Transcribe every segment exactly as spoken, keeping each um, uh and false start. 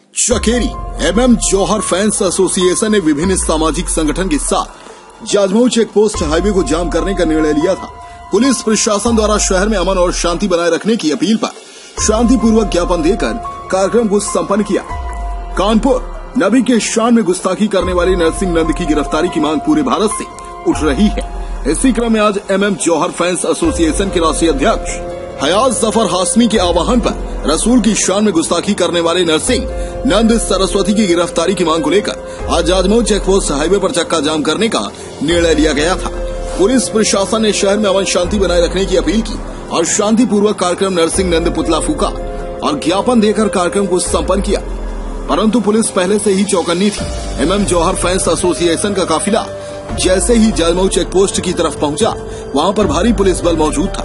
Chakeri MM Jauhar fans association ने विभिन्न सामाजिक संगठन के साथ जाजमऊ चेक पोस्ट हाईवे को जाम करने का निर्णय लिया था। पुलिस प्रशासन द्वारा शहर में अमन और शांति बनाए रखने की अपील पर शांतिपूर्वक ज्ञापन देकर कार्यक्रम को संपन्न किया। कानपुर नबी के शान में गुस्ताखी करने वाले नरसिंह नंद की गिरफ्तारी की मांग पूरे भारत से उठ रही है। इसी क्रम में आज एमएम जौहर फैंस एसोसिएशन के राष्ट्रीय अध्यक्ष हयात जफर हाशमी के आह्वान पर रसूल की शान में गुस्ताखी करने वाले नरसिंह नंद सरस्वती की गिरफ्तारी की मांग को लेकर आज जाजमऊ चेकपोस्ट हाईवे पर चक्का जाम करने का निर्णय लिया गया था। पुलिस प्रशासन ने शहर में अमन शांति बनाए रखने की अपील की और शांतिपूर्वक कार्यक्रम नरसिंह नंद पुतला फूका और ज्ञापन देकर कार्यक्रम को संपन्न किया। परंतु पुलिस पहले से ही चौकन्नी थी। एमएम जौहर फैंस एसोसिएशन का काफिला जैसे ही जाजमऊ चेकपोस्ट की तरफ पहुंचा, वहां पर भारी पुलिस बल मौजूद था।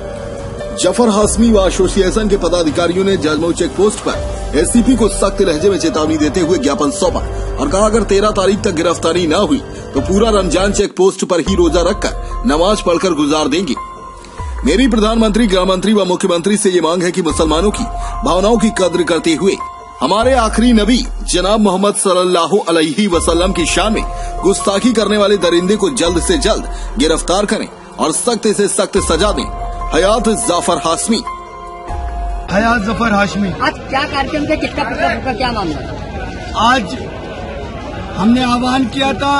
जफर हाशमी व एसोसिएशन के पदाधिकारियों ने जाजमऊ चेकपोस्ट पर एससीपी को सख्त लहजे में चेतावनी देते हुए ज्ञापन सौंपा और कहा, अगर तेरह तारीख तक गिरफ्तारी न हुई तो पूरा रमजान चेक पोस्ट पर ही रोजा रखकर नमाज पढ़कर गुजार देंगे। मेरी प्रधानमंत्री, गृह मंत्री व मुख्यमंत्री से ये मांग है कि मुसलमानों की भावनाओं की कद्र करते हुए हमारे आखिरी नबी जनाब मोहम्मद सल्लल्लाहु अलैहि वसल्लम की शान में गुस्ताखी करने वाले दरिंदे को जल्द से जल्द गिरफ्तार करें और सख्त से सख्त सजा दें। हयात जफर हाशमी। हयात जफर हाशमी। आज क्या कार्यक्रम थे, कितना पुतला फूका, क्या मामला? आज हमने आह्वान किया था,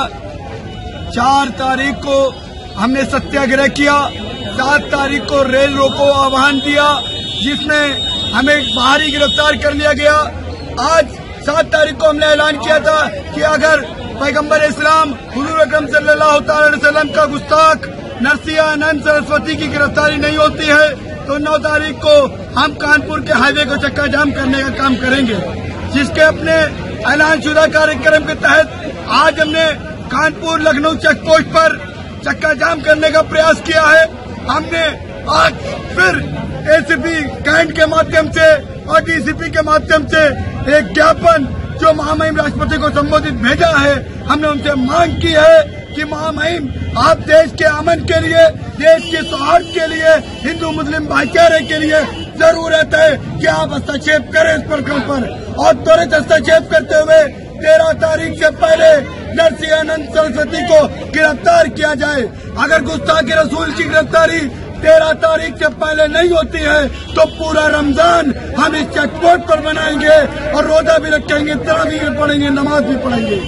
चार तारीख को हमने सत्याग्रह किया, सात तारीख को रेल रोको आह्वान दिया जिसमें हमें बाहरी गिरफ्तार कर लिया गया। आज सात तारीख को हमने ऐलान किया था कि अगर पैगंबर इस्लाम हुजूर अकरम सल्लल्लाहु अलैहि वसल्लम का गुस्ताख नरसिंह नंद सरस्वती की गिरफ्तारी नहीं होती है तो नौ तारीख को हम कानपुर के हाईवे को चक्का जाम करने का काम करेंगे, जिसके अपने ऐलानशुदा कार्यक्रम के तहत आज हमने कानपुर लखनऊ चेक पोस्ट पर चक्का जाम करने का प्रयास किया है। हमने आज फिर एसीपी कैंट के माध्यम से और डीसीपी के माध्यम से एक ज्ञापन जो महामहिम राष्ट्रपति को संबोधित भेजा है, हमने उनसे मांग की है कि महामहिम आप देश के अमन के लिए, देश के सौहार्द के लिए, हिंदू मुस्लिम भाईचारे के लिए जरूरत है कि आप हस्तक्षेप करें इस प्रकरण पर और त्वरित हस्तक्षेप करते हुए तेरह तारीख से पहले नरसिंह नंद सरस्वती को गिरफ्तार किया जाए। अगर गुस्ताखी रसूल की गिरफ्तारी तेरह तारीख से पहले नहीं होती है तो पूरा रमजान हम इस चेकपोस्ट पर बनाएंगे और रोजा भी रखेंगे, तरावी भी पढ़ेंगे, नमाज भी पढ़ेंगे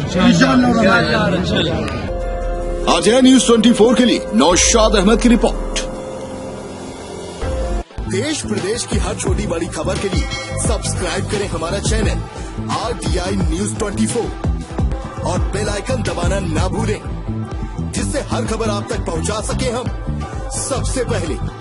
इंशाअल्लाह। अजय न्यूज चौबीस के लिए नौशाद अहमद की रिपोर्ट। देश प्रदेश की हर छोटी बड़ी खबर के लिए सब्सक्राइब करें हमारा चैनल आरटीआई न्यूज चौबीस और बेल आइकन दबाना ना भूलें, जिससे हर खबर आप तक पहुंचा सके हम सबसे पहले।